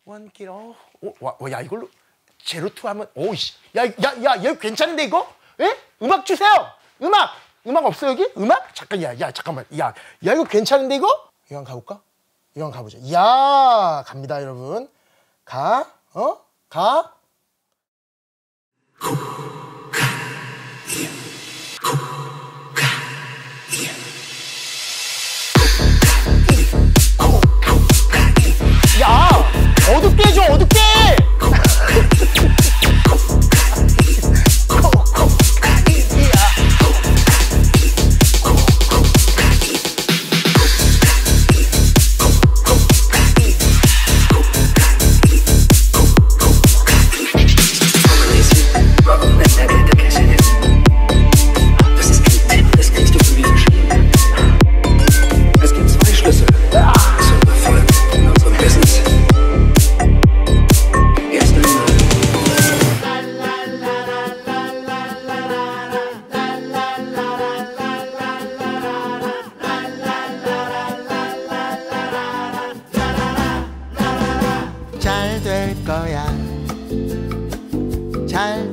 원길 야 이걸로 제로투 하면 오이씨 야 여기 괜찮은데 이거? 예? 음악 주세요. 음악 없어 여기? 음악? 잠깐 야 잠깐만 야 이거 괜찮은데 이거? 이거 한번 가볼까? 이거 한번 가보자. 야 갑니다 여러분. 가. 야 어둡게 해줘 어둡게. 잘 될 거야. 잘